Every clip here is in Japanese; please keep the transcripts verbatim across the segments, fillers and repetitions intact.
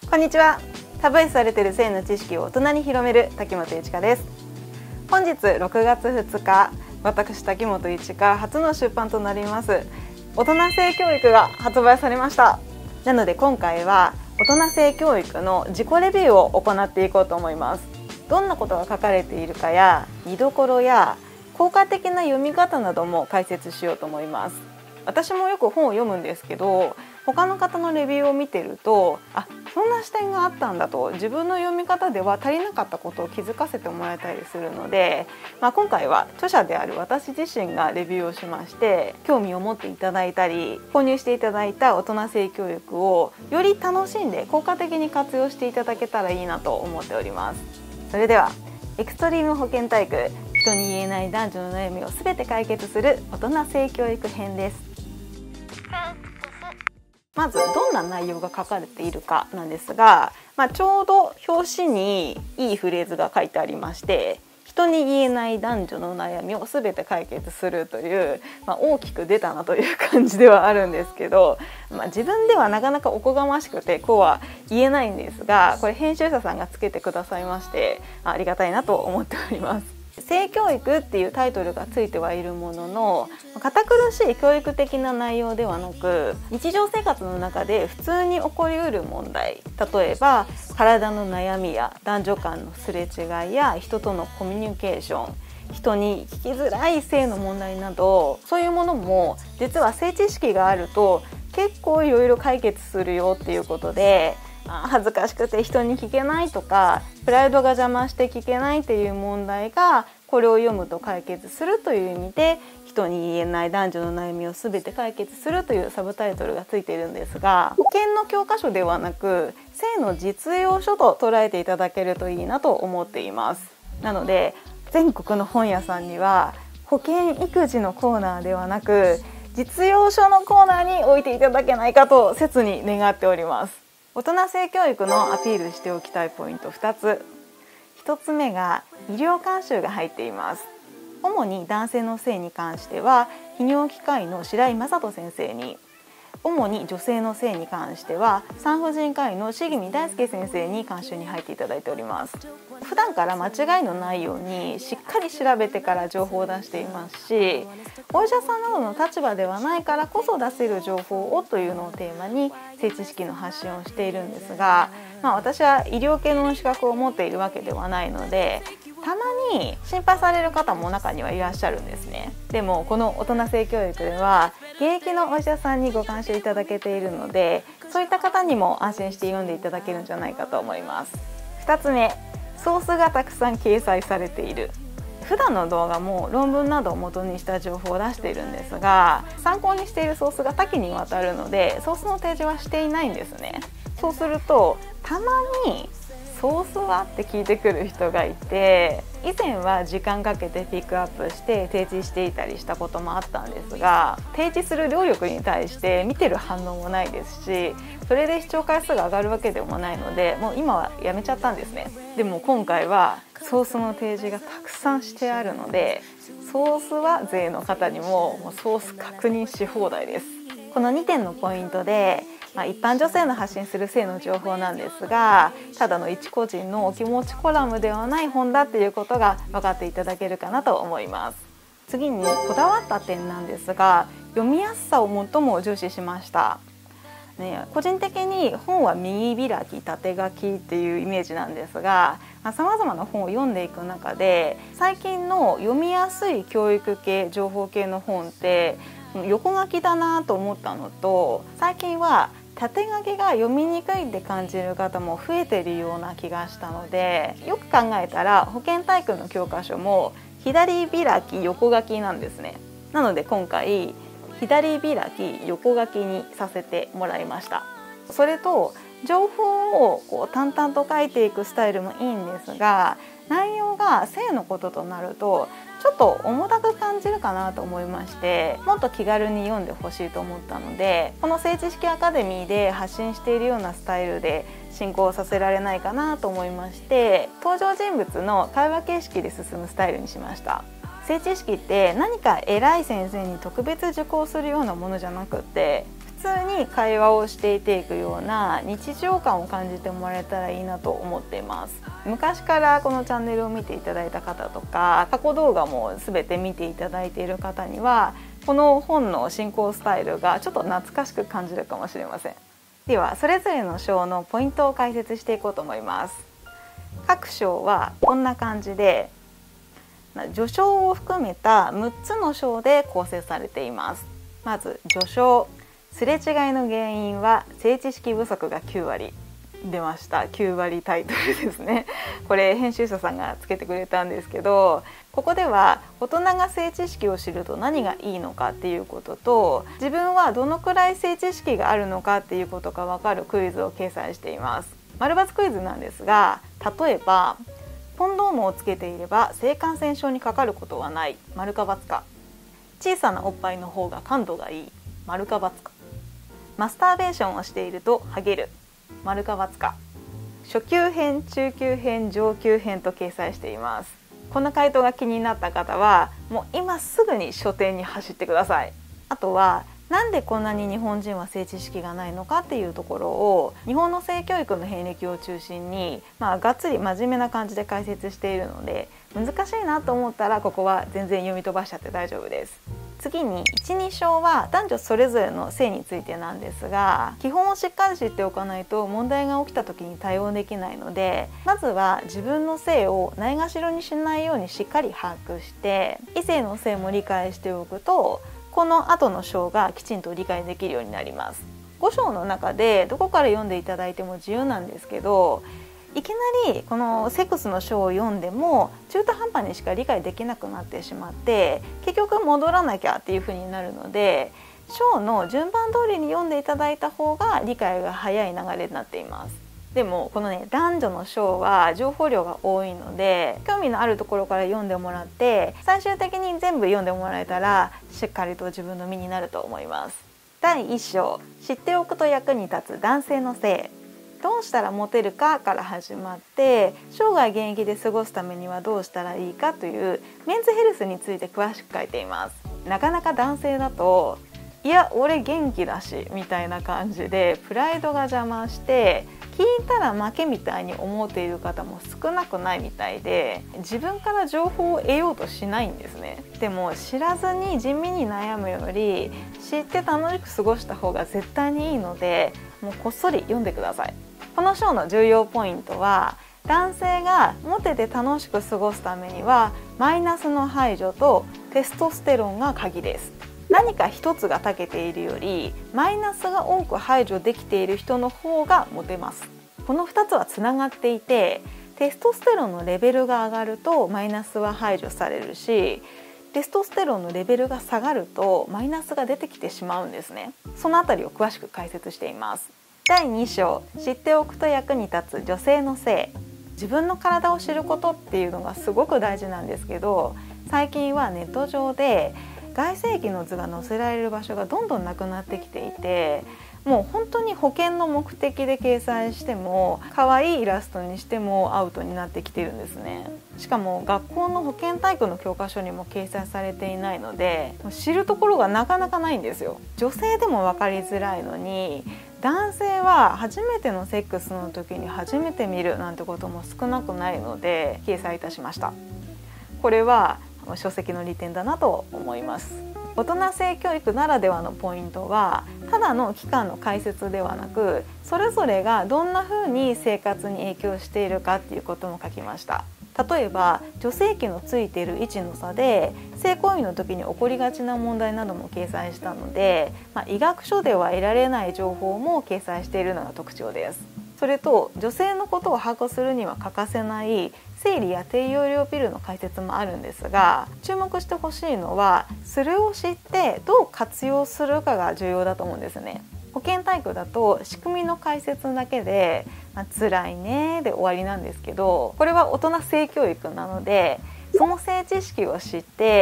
こんにちは。タブー視されている性の知識を大人に広める滝本一華です。本日ろくがつふつか、私滝本一華初の出版となります大人性教育が発売されました。なので今回は大人性教育の自己レビューを行っていこうと思います。どんなことが書かれているかや見どころや効果的な読み方なども解説しようと思います。私もよく本を読むんですけど、他の方のレビューを見てると、あ、そんな視点があったんだと、自分の読み方では足りなかったことを気づかせてもらえたりするので、まあ、今回は著者である私自身がレビューをしまして、興味を持っていただいたり購入していただいた大人性教育をより楽しんで効果的に活用していただけたらいいなと思っております。それではエクストリーム保健体育、人に言えない男女の悩みをすべて解決する大人性教育編です。まずどんな内容が書かれているかなんですが、まあ、ちょうど表紙にいいフレーズが書いてありまして、人に言えない男女の悩みをすべて解決するという、まあ、大きく出たなという感じではあるんですけど、まあ、自分ではなかなかおこがましくてこうは言えないんですが、これ編集者さんがつけてくださいましてありがたいなと思っております。性教育っていうタイトルがついてはいるものの、堅苦しい教育的な内容ではなく、日常生活の中で普通に起こりうる問題、例えば体の悩みや男女間のすれ違いや人とのコミュニケーション、人に聞きづらい性の問題など、そういうものも実は性知識があると結構いろいろ解決するよっていうことで、恥ずかしくて人に聞けないとかプライドが邪魔して聞けないっていう問題がこれを読むと解決するという意味で、人に言えない男女の悩みをすべて解決するというサブタイトルがついているんですが、保険の教科書ではなく性の実用書と捉えていただけるといいなと思っています。なので全国の本屋さんには保険育児のコーナーではなく実用書のコーナーに置いていただけないかと切に願っております。大人性教育のアピールしておきたいポイントふたつ。ひとつめが医療監修が入っています。主に男性の性に関しては泌尿器科医の白井正人先生に、主に女性の性に関しては産婦人科医の重見大輔先生に監修に入っていただいております。普段から間違いのないようにしっかり調べてから情報を出していますし、お医者さんなどの立場ではないからこそ出せる情報をというのをテーマに性知識の発信をしているんですが、まあ、私は医療系の資格を持っているわけではないので、たまに心配される方も中にはいらっしゃるんですね。でもこの大人性教育では現役のお医者さんにご監修いただけているので、そういった方にも安心して読んでいただけるんじゃないかと思います。ふたつめ、ソースがたくさん掲載されている。普段の動画も論文などを元にした情報を出しているんですが、参考にしているソースが多岐にわたるのでソースの提示はしていないんですね。そうするとたまにソースはって聞いてくる人がいて、以前は時間かけてピックアップして提示していたりしたこともあったんですが、提示する労力に対して見てる反応もないですし、それで視聴回数が上がるわけでもないので、もう今はやめちゃったんですね。でも今回はソースの提示がたくさんしてあるので、ソースは勢の方にももうソース確認し放題です。このにてんのポイントで、まあ、一般女性の発信する性の情報なんですが、ただの一個人のお気持ちコラムではない本だっていうことが分かっていただけるかなと思います。次にこだわった点なんですが、読みやすさを最も重視しました。ね、個人的に本は右開き縦書きっていうイメージなんですが、さまざまな本を読んでいく中で最近の読みやすい教育系情報系の本って横書きだなと思ったのと、最近は縦書きが読みにくいって感じる方も増えているような気がしたので、よく考えたら保健体育の教科書も左開き横書きなんですね。なので今回左開き横書きにさせてもらいました。それと情報をこう淡々と書いていくスタイルもいいんですが、内容が性のこととなるとちょっと重たく感じるかなと思いまして、もっと気軽に読んでほしいと思ったので、この性知識アカデミーで発信しているようなスタイルで進行させられないかなと思いまして、登場人物の会話形式で進むスタイルにしました。性知識って何か偉い先生に特別受講するようなものじゃなくって、普通に会話をしていていくような日常感を感じてもらえたらいいなと思っています。昔からこのチャンネルを見ていただいた方とか、過去動画も全て見ていただいている方にはこの本の進行スタイルがちょっと懐かしく感じるかもしれません。ではそれぞれの章のポイントを解説していこうと思います。各章はこんな感じで序章を含めたむっつの章で構成されています。まず序章、すれ違いの原因は性知識不足がきゅうわり。出ました。きゅうわりタイトルですね。これ編集者さんがつけてくれたんですけど、ここでは大人が性知識を知ると何がいいのかっていうことと、自分はどのくらい性知識があるのかっていうことが分かるクイズを掲載しています。丸×クイズなんですが、例えばコンドームをつけていれば性感染症にかかることはない、丸か×か。小さなおっぱいの方が感度がいい、丸か×か。マスターベーションをしているとハゲる、丸か×か。初級編、中級編、上級編と掲載しています。この回答が気になった方はもう今すぐに書店に走ってください。あとはなんでこんなに日本人は性知識がないのかっていうところを日本の性教育の遍歴を中心に、まあ、がっつり真面目な感じで解説しているので、難しいなと思ったらここは全然読み飛ばしちゃって大丈夫です。次にいち、に章は男女それぞれの性についてなんですが、基本をしっかり知っておかないと問題が起きた時に対応できないので、まずは自分の性をないがしろにしないようにしっかり把握して、異性の性も理解しておくとこの後の章がきちんと理解できるようになります。ご章の中でどこから読んでいただいても自由なんですけど、いきなりこのセックスの章を読んでも中途半端にしか理解できなくなってしまって、結局戻らなきゃっていう風になるので、章の順番通りに読んでいただいた方が理解が早い流れになっています。でもこのね、男女の章は情報量が多いので、興味のあるところから読んでもらって最終的に全部読んでもらえたらしっかりと自分の身になると思います。だいいっ章、知っておくと役に立つ男性の性、どうしたらモテるかから始まって、生涯現役で過ごすためにはどうしたらいいかというメンズヘルスについて詳しく書いています。なかなか男性だといや俺元気だしみたいな感じでプライドが邪魔して聞いたら負けみたいに思っている方も少なくないみたいで、自分から情報を得ようとしないんですね。でも知らずに地味に悩むより知って楽しく過ごした方が絶対にいいので、もうこっそり読んでください。この章の重要ポイントは、男性がモテて楽しく過ごすためにはマイナスの排除とテストステロンが鍵です。何か一つが長けているよりマイナスが多く排除できている人の方がモテます。このふたつはつながっていて、テストステロンのレベルが上がるとマイナスは排除されるし、テストステロンのレベルが下がるとマイナスが出てきてしまうんですね。そのあたりを詳しく解説しています。だいに章、知っておくと役に立つ女性の性。自分の体を知ることっていうのがすごく大事なんですけど、最近はネット上で外性器の図が載せられる場所がどんどんなくなってきていて、もう本当に保険の目的で掲載しても可愛いイラストにしてもアウトになってきてるんですね。しかも学校の保健体育の教科書にも掲載されていないので、知るところがなかなかないんですよ。女性でも分かりづらいのに、男性は初めてのセックスの時に初めて見るなんてことも少なくないので掲載いたしました。これは書籍の利点だなと思います。大人性教育ならではのポイントは、ただの期間の解説ではなく、それぞれがどんな風に生活に影響しているかっていうことも書きました。例えば女性器のついている位置の差で性行為の時に起こりがちな問題なども掲載したので、まあ、医学書では得られない情報も掲載しているのが特徴です。それと女性のことを把握するには欠かせない生理や低用量ピルの解説もあるんですが、注目してほしいのはそれを知ってどう活用するかが重要だと思うんですね。保健体育だと仕組みの解説だけで、まあ、辛いねで終わりなんですけど、これは大人性教育なので、その性知識を知って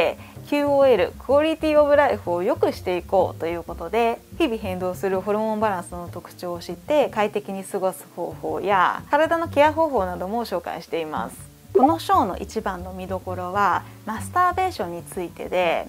キューオーエル クオリティオブライフを良くしていこうということで、日々変動するホルモンバランスの特徴を知って快適に過ごす方法や体のケア方法なども紹介しています。この章の一番の見どころはマスターベーションについてで、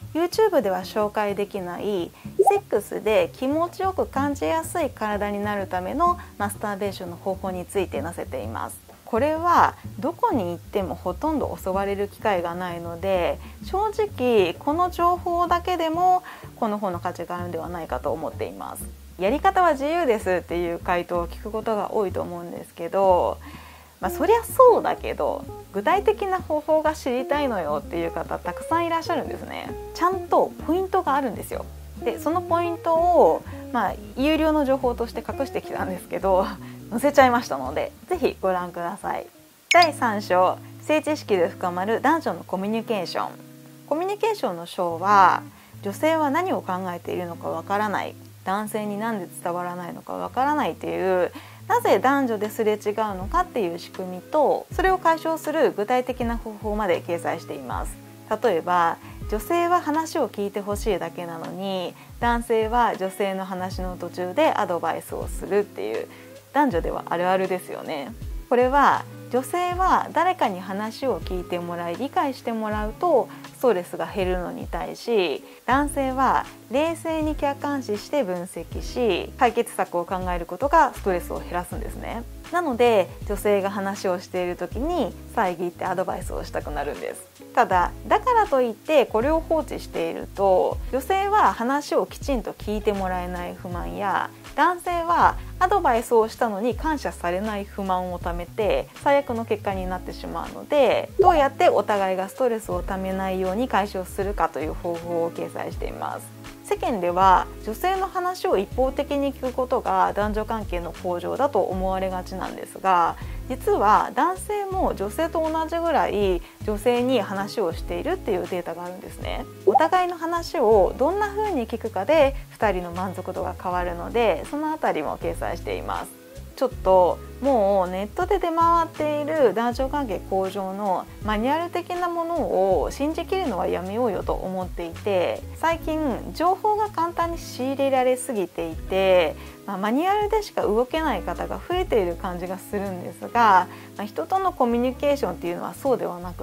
YouTube では紹介できないセックスで気持ちよく感じやすい体になるためのマスターベーションの方法について載せています。これはどこに行ってもほとんど教われる機会がないので、正直この情報だけでもこの本の価値があるんではないかと思っています。やり方は自由ですっていう回答を聞くことが多いと思うんですけど、まあ、そりゃそうだけど具体的な方法が知りたいのよっていう方たくさんいらっしゃるんですね。ちゃんとポイントがあるんですよ。でそのポイントを、まあ、有料の情報として隠してきたんですけど載せちゃいましたので、ぜひご覧ください。だいさん章、性知識で深まる男女のコミュニケーション。コミュニケーションの章は、女性は何を考えているのかわからない、男性になんで伝わらないのかわからないという、なぜ男女ですれ違うのかっていう仕組みと、それを解消する具体的な方法まで掲載しています。例えば、女性は話を聞いてほしいだけなのに、男性は女性の話の途中でアドバイスをするっていう、男女ではあるあるですよね。これは女性は誰かに話を聞いてもらい理解してもらうとストレスが減るのに対し、男性は冷静に客観視して分析し解決策を考えることがストレスを減らすんですね。なので女性が話をしている時に遮ってアドバイスをしたくなるんです。ただだからといってこれを放置していると、女性は話をきちんと聞いてもらえない不満や、男性はアドバイスをしたのに感謝されない不満をためて最悪の結果になってしまうので、どうやってお互いがストレスをためないように解消するかという方法を掲載しています。世間では女性の話を一方的に聞くことが男女関係の向上だと思われがちなんですが、実は男性も女性と同じぐらい女性に話をしているっていうデータがあるんですね。お互いの話をどんな風に聞くかでふたりの満足度が変わるので、そのあたりも掲載しています。ちょっともうネットで出回っている男女関係向上のマニュアル的なものを信じきるのはやめようよと思っていて、最近情報が簡単に仕入れられすぎていて、まあ、マニュアルでしか動けない方が増えている感じがするんですが、まあ、人とのコミュニケーションっていうのはそうではなくって、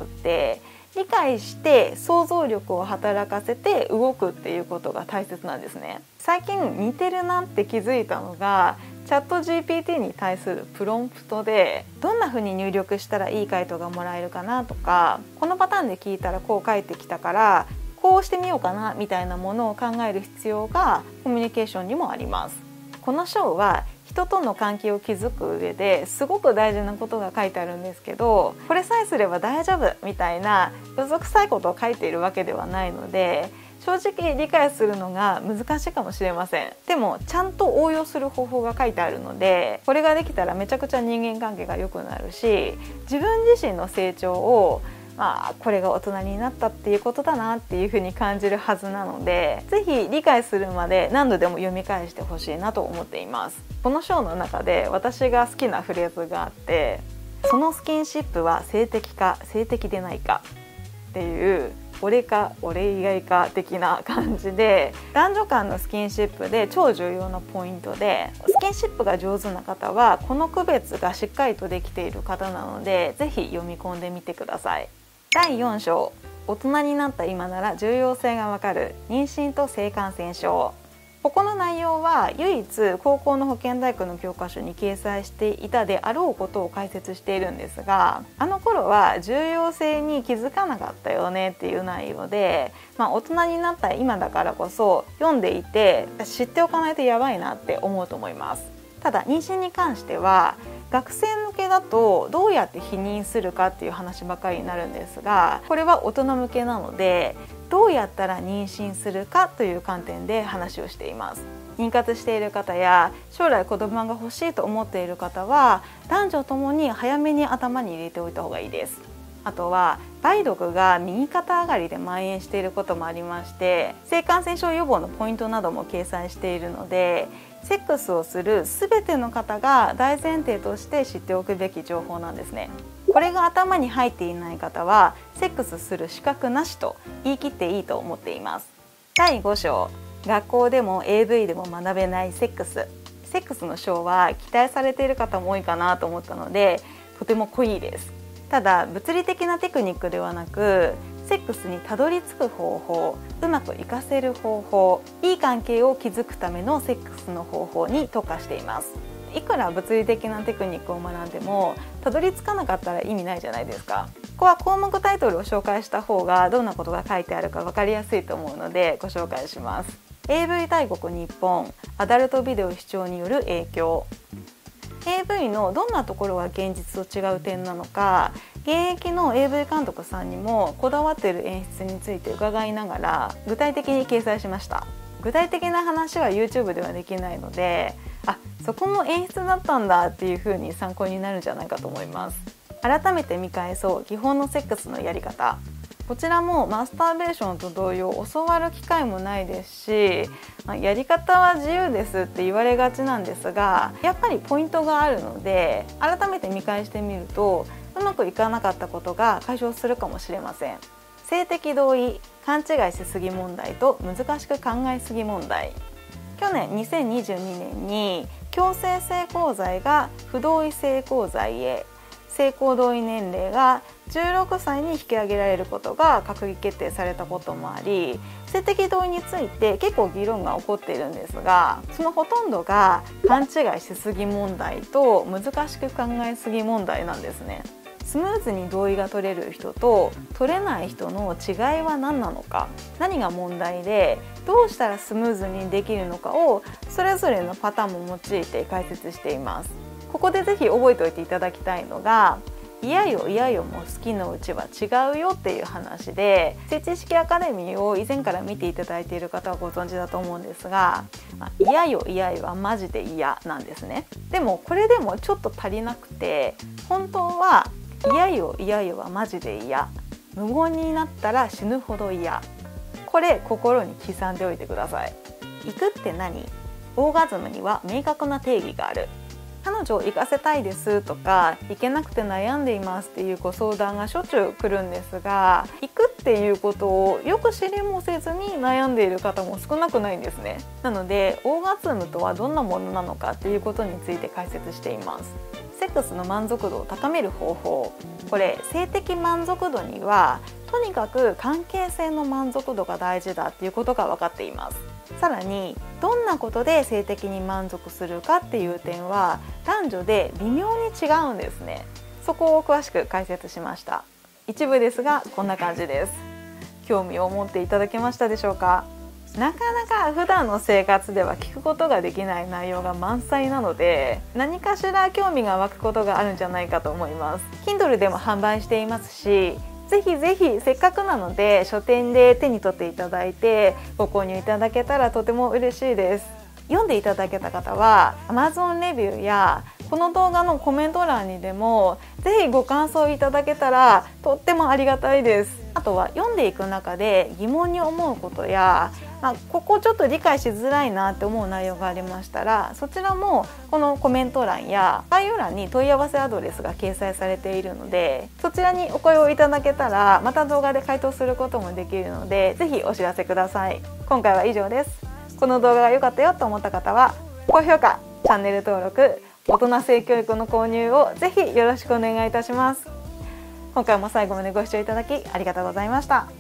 理解して想像力を働かせて動くっていうことが大切なんですね。最近似てるなって気づいたのが、チャット ジーピーティー に対するプロンプトでどんな風に入力したらいい回答がもらえるかなとか、このパターンで聞いたらこう返ってきたからこうしてみようかなみたいなものを考える必要がコミュニケーションにもあります。この章は人との関係を築く上ですごく大事なことが書いてあるんですけど、これさえすれば大丈夫みたいな嘘くさいことを書いているわけではないので、正直理解するのが難しいかもしれません。でもちゃんと応用する方法が書いてあるので、これができたらめちゃくちゃ人間関係が良くなるし、自分自身の成長をまあ、これが大人になったっていうことだなっていうふうに感じるはずなので、ぜひ理解するまで何度でも読み返してほしいなと思っています。この章の中で私が好きなフレーズがあって、そのスキンシップは性的か性的でないかっていう、俺か俺以外か的な感じで、男女間のスキンシップで超重要なポイントで、スキンシップが上手な方はこの区別がしっかりとできている方なので、ぜひ読み込んでみてください。だいよん章、大人になった今なら重要性がわかる妊娠と性感染症。ここの内容は唯一高校の保健体育の教科書に掲載していたであろうことを解説しているんですが、あの頃は重要性に気づかなかったよねっていう内容で、まあ、大人になった今だからこそ読んでいて知っておかないとやばいなって思うと思います。ただ妊娠に関しては学生向けだとどうやって避妊するかっていう話ばかりになるんですが、これは大人向けなのでどうやったら妊娠するかという観点で話をしています。妊活している方や将来子供が欲しいと思っている方は男女ともに早めに頭に入れておいた方がいいです。あとは梅毒が右肩上がりで蔓延していることもありまして、性感染症予防のポイントなども掲載しているので、セックスをする全ての方が大前提として知っておくべき情報なんですね。これが頭に入っていない方はセックスする資格なしと言い切っていいと思っています。だいご章、学校でも エーブイ でも学べないセックス。セックスの章は期待されている方も多いかなと思ったのでとても濃いです。ただ物理的なテクニックではなく、セックスにたどり着く方法、うまく活かせる方法、いい関係を築くためのセックスの方法に特化しています。いくら物理的なテクニックを学んでもたどり着かなかったら意味ないじゃないですか。ここは項目タイトルを紹介した方がどんなことが書いてあるか分かりやすいと思うのでご紹介します。 エーブイ 大国日本、アダルトビデオ視聴による影響。 エーブイ のどんなところが現実と違う点なのか、現役の エーブイ 監督さんにもこだわっている演出について伺いながら具体的に掲載しました。具体的な話は YouTube ではできないので、あ、そこも演出だったんだっていう風に参考になるんじゃないかと思います。改めて見返そう、基本のセックスのやり方。こちらもマスターベーションと同様教わる機会もないですし、まあ、やり方は自由ですって言われがちなんですが、やっぱりポイントがあるので改めて見返してみるとうまくいかなかったことが解消するかもしれません。性的同意、勘違いしすぎ問題と難しく考えすぎ問題。去年にせんにじゅうにねんに強制性交罪が不同意性交罪へ、性交同意年齢がじゅうろくさいに引き上げられることが閣議決定されたこともあり、性的同意について結構議論が起こっているんですが、そのほとんどが勘違いしすぎ問題と難しく考えすぎ問題なんですね。スムーズに同意が取れる人と取れない人の違いは何なのか、何が問題でどうしたらスムーズにできるのかをそれぞれのパターンも用いて解説しています。ここでぜひ覚えておいていただきたいのが、いやよいやよも好きのうちは違うよっていう話で、性知識アカデミーを以前から見ていただいている方はご存知だと思うんですが、まあ、いやよいやよはマジで嫌なんですね。でもこれでもちょっと足りなくて、本当はいやよいやよはマジで嫌、無言になったら死ぬほど嫌。これ心に刻んでおいてください。行くって何？オーガズムには明確な定義がある。彼女を行かせたいですとか、行けなくて悩んでいますっていうご相談がしょっちゅう来るんですが、行くっていうことをよく知りもせずに悩んでいる方も少なくないんですね。なのでオーガズムとはどんなものなのかっていうことについて解説しています。セックスの満足度を高める方法。これ性的満足度にはとにかく関係性の満足度が大事だっていうことが分かっています。さらにどんなことで性的に満足するかっていう点は男女で微妙に違うんですね。そこを詳しく解説しました。一部ですがこんな感じです。興味を持っていただけましたでしょうか。なかなか普段の生活では聞くことができない内容が満載なので、何かしら興味が湧くことがあるんじゃないかと思います。 Kindle でも販売していますし、ぜひぜひせっかくなので書店で手に取っていただいてご購入いただけたらとても嬉しいです。読んでいただけた方は Amazon レビューやこの動画のコメント欄にでもぜひご感想いただけたらとってもありがたいです。あとは読んでいく中で疑問に思うことや、まあ、ここちょっと理解しづらいなって思う内容がありましたら、そちらもこのコメント欄や概要欄に問い合わせアドレスが掲載されているので、そちらにお声をいただけたらまた動画で回答することもできるので、ぜひお知らせください。今回は以上です。この動画が良かったよと思った方は高評価、チャンネル登録、大人性教育の購入をぜひよろしくお願いいたします。今回も最後までご視聴いただきありがとうございました。